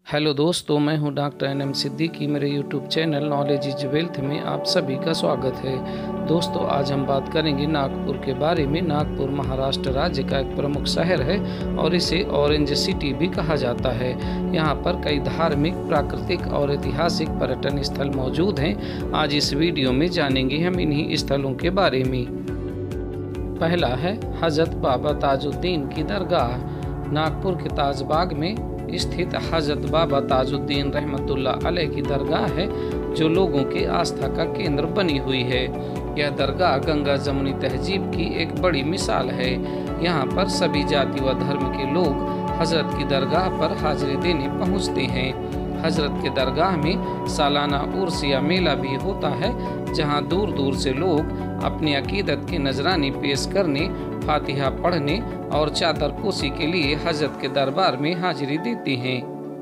Hello दोस्तों, मैं हूं डॉक्टर NM सिद्दीकी। मेरे YouTube channel knowledge is wealth में आप सभी का स्वागत है। दोस्तों, आज हम बात करेंगे नागपुर के बारे में। नागपुर महाराष्ट्र राज्य का एक प्रमुख शहर है और इसे ऑरेंज सिटी भी कहा जाता है। यहाँ पर कई धार्मिक, प्राकृतिक और ऐतिहासिक पर्यटन स्थल मौजूद हैं। आज इस वीडियो में जानेंगे हम इन्हीं स्थलों के बारे में। पहला है हजरत बाबा ताजुद्दीन की दरगाह। नागपुर के ताजबाग में स्थित हजरत बाबा ताजुद्दीन रहमतुल्लाह अलैह की दरगाह है, जो लोगों की आस्था का केंद्र बनी हुई है। यह दरगाह गंगा जमुनी तहजीब की एक बड़ी मिसाल है। यहाँ पर सभी जाति व धर्म के लोग हजरत की दरगाह पर हाजिरी देने पहुँचते हैं। हजरत के दरगाह में सालाना उर्सिया मेला भी होता है, जहाँ दूर दूर से लोग अपनी अकीदत के नजराने पेश करने, फातिहा पढ़ने और चादर पोशी के लिए हजरत के दरबार में हाजिरी देते हैं।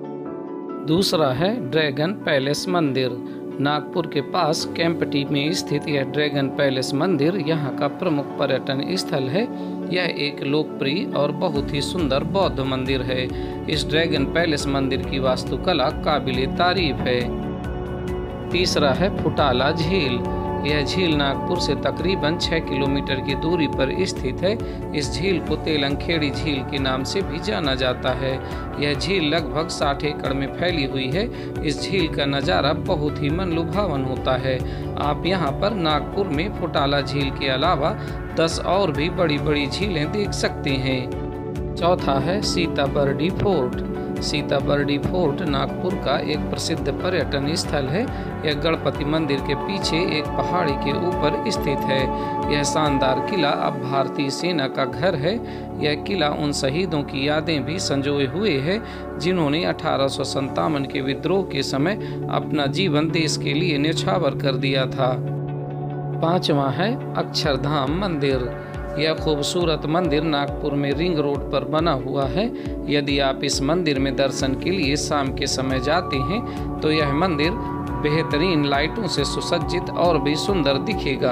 दूसरा है ड्रैगन पैलेस मंदिर। नागपुर के पास केम्पटी में स्थित यह ड्रैगन पैलेस मंदिर यहाँ का प्रमुख पर्यटन स्थल है। यह एक लोकप्रिय और बहुत ही सुंदर बौद्ध मंदिर है। इस ड्रैगन पैलेस मंदिर की वास्तुकला काबिले तारीफ है। तीसरा है फुटाला झील। यह झील नागपुर से तकरीबन 6 किलोमीटर की दूरी पर स्थित है। इस झील को तेलंगखेड़ी झील के नाम से भी जाना जाता है। यह झील लगभग 60 एकड़ में फैली हुई है। इस झील का नज़ारा बहुत ही मनलुभावन होता है। आप यहाँ पर नागपुर में फुटाला झील के अलावा 10 और भी बड़ी बड़ी झीलें देख सकते हैं। चौथा है सीताबर्डी फोर्ट। सीताबर्डी फोर्ट नागपुर का एक प्रसिद्ध पर्यटन स्थल है। यह गणपति मंदिर के पीछे एक पहाड़ी के ऊपर स्थित है। यह शानदार किला अब भारतीय सेना का घर है। यह किला उन शहीदों की यादें भी संजोए हुए है, जिन्होंने 1857 के विद्रोह के समय अपना जीवन देश के लिए न्यौछावर कर दिया था। पांचवा है अक्षरधाम मंदिर। यह खूबसूरत मंदिर नागपुर में रिंग रोड पर बना हुआ है। यदि आप इस मंदिर में दर्शन के लिए शाम के समय जाते हैं तो यह मंदिर बेहतरीन लाइटों से सुसज्जित और भी सुंदर दिखेगा।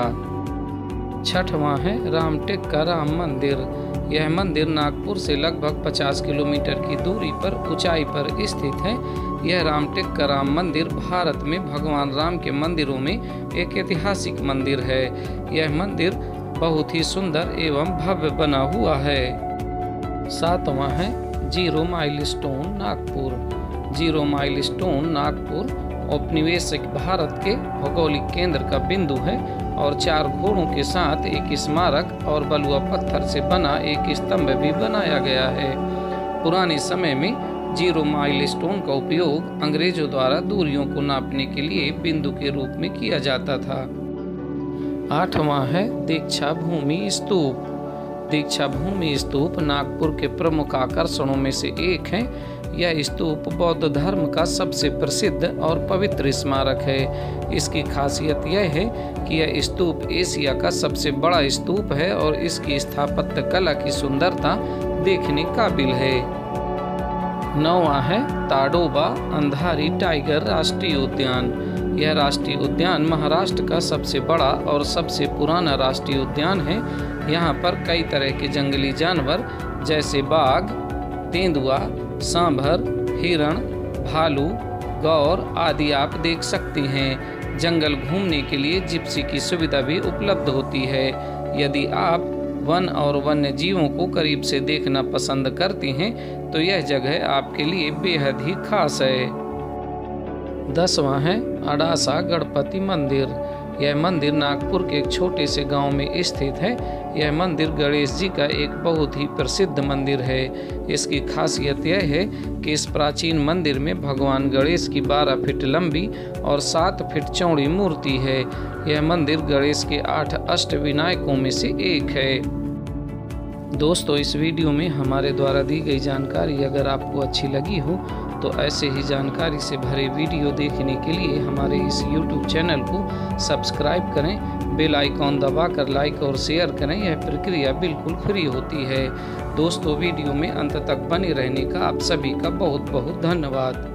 छठवां है रामटेक का राम मंदिर। यह मंदिर नागपुर से लगभग 50 किलोमीटर की दूरी पर ऊंचाई पर स्थित है। यह रामटेक का राम मंदिर भारत में भगवान राम के मंदिरों में एक ऐतिहासिक मंदिर है। यह मंदिर बहुत ही सुंदर एवं भव्य बना हुआ है। सातवां है zero milestone Nagpur. Zero milestone Nagpur औपनिवेशिक भारत के भौगोलिक केंद्र का बिंदु है और 4 घोड़ों के साथ एक स्मारक और बलुआ पत्थर से बना एक स्तंभ भी बनाया गया है। पुराने समय में जीरो माइलस्टोन का उपयोग अंग्रेजों द्वारा दूरियों को नापने के लिए बिंदु के रूप में किया जाता था। आठवां है दीक्षा भूमि स्तूप। दीक्षा भूमि स्तूप नागपुर के प्रमुख आकर्षणों में से एक है। यह स्तूप बौद्ध धर्म का सबसे प्रसिद्ध और पवित्र स्मारक है। इसकी खासियत यह है कि यह स्तूप एशिया का सबसे बड़ा स्तूप है और इसकी स्थापत्य कला की सुंदरता देखने काबिल है। 9वां है ताडोबा अंधारी टाइगर राष्ट्रीय उद्यान। यह राष्ट्रीय उद्यान महाराष्ट्र का सबसे बड़ा और सबसे पुराना राष्ट्रीय उद्यान है। यहाँ पर कई तरह के जंगली जानवर जैसे बाघ, तेंदुआ, सांभर, हिरण, भालू, गौर आदि आप देख सकते हैं। जंगल घूमने के लिए जिप्सी की सुविधा भी उपलब्ध होती है। यदि आप वन और वन्य जीवों को करीब से देखना पसंद करते हैं तो यह जगह आपके लिए बेहद ही खास है। 10वां है अडासा गणपति मंदिर। यह मंदिर नागपुर के एक छोटे से गांव में स्थित है। यह मंदिर गणेश जी का एक बहुत ही प्रसिद्ध मंदिर है। इसकी खासियत यह है कि इस प्राचीन मंदिर में भगवान गणेश की 12 फीट लंबी और 7 फीट चौड़ी मूर्ति है। यह मंदिर गणेश के 8 अष्टविनायकों में से एक है। दोस्तों, इस वीडियो में हमारे द्वारा दी गई जानकारी अगर आपको अच्छी लगी हो तो ऐसे ही जानकारी से भरे वीडियो देखने के लिए हमारे इस YouTube चैनल को सब्सक्राइब करें। बेल आइकॉन दबाकर लाइक और शेयर करें। यह प्रक्रिया बिल्कुल फ्री होती है। दोस्तों, वीडियो में अंत तक बने रहने का आप सभी का बहुत बहुत धन्यवाद।